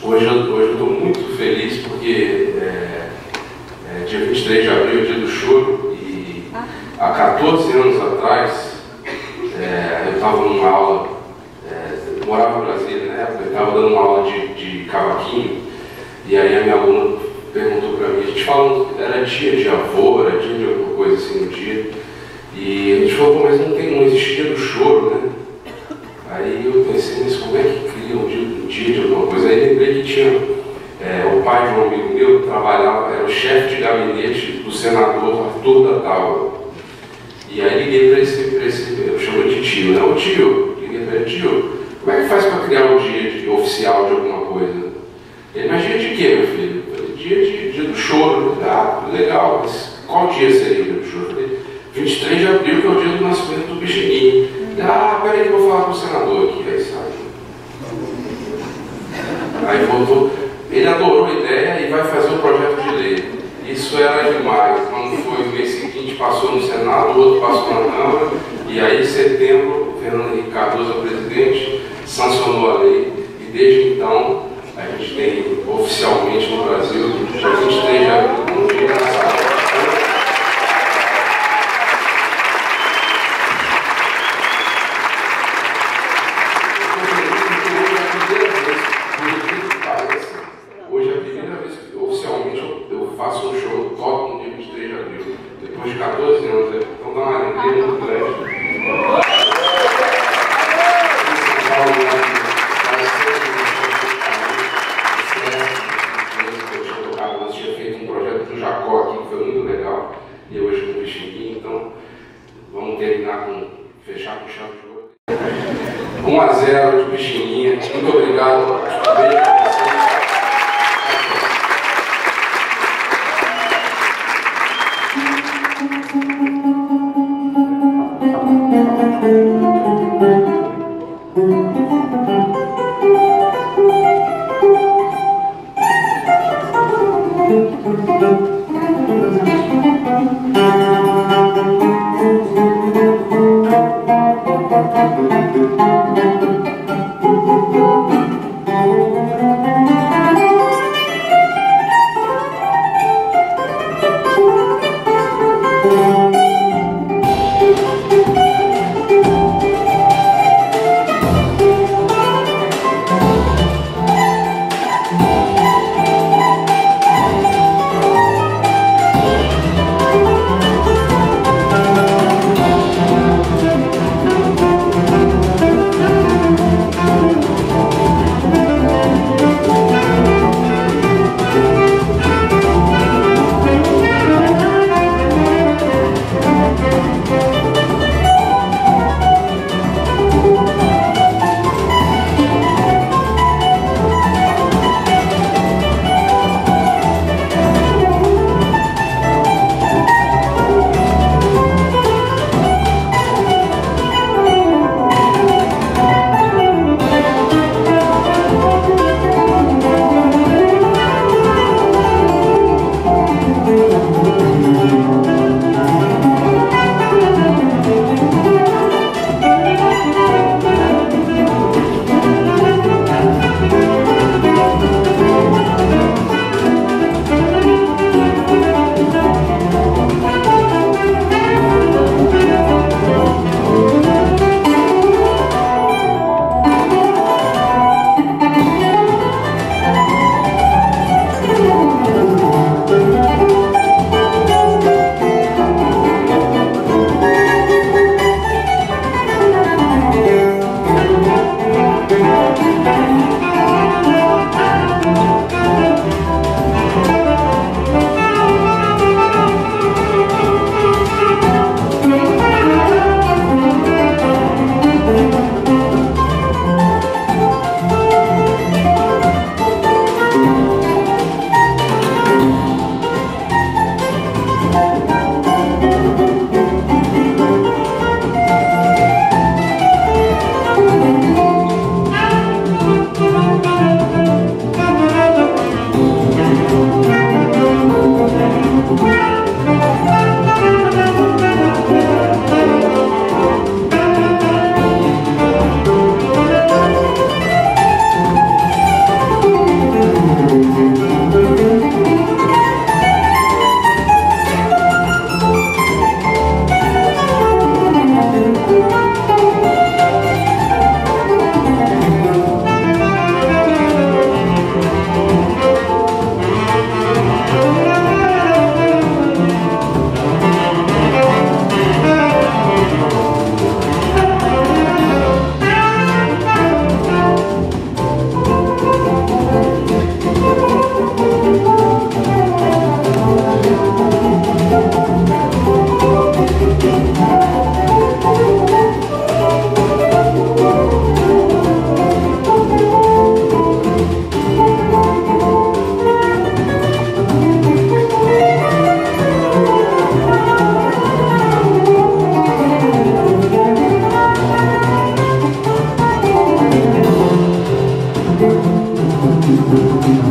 Hoje eu estou muito feliz porque dia 23 de abril é dia do choro e há 14 anos atrás eu estava numa aula, eu morava em Brasília na época, eu estava dando uma aula de cavaquinho e aí a minha aluna perguntou para mim, a gente falando, era dia de avô, era dia de alguma coisa assim no dia, e a gente falou, mas não existe dia do choro, né? Aí eu pensei, mas como é que cria um dia de alguma coisa? Aí lembrei que tinha o pai de um amigo meu, trabalhava, era o chefe de gabinete do senador Arthur da Tauba. E aí liguei para esse, eu chamo de tio, né? Ô tio, liguei para ele, tio, como é que faz para criar um dia oficial de alguma coisa? Ele, mas dia de quê, meu filho? Eu falei, dia do choro. Ah, legal, mas qual dia seria o dia do choro? Eu falei, 23 de abril, que é o dia do nascimento do Bichininho. Ah, peraí que eu vou falar com o senador aqui. Aí sai. Aí voltou. Ele adorou a ideia e vai fazer um projeto de lei. Isso era demais. Quando foi o mês seguinte, passou no Senado, o outro passou na Câmara. E aí, em setembro, o Fernando Henrique Cardoso, o presidente, sancionou a lei. E desde então, a gente tem oficialmente no Brasil, dia 23 de abril, um dia nacional. Hoje é a primeira vez que oficialmente eu faço um show, toco no dia 23 de abril, depois de 14 anos, então dá uma alegria muito grande. Eu tinha feito um projeto do Jacó aqui, que foi muito legal, e hoje com o Bichininho, então vamos terminar fechar com chave de ouro. 1-0 de Bichininho, muito obrigado. Beijo pra vocês. Música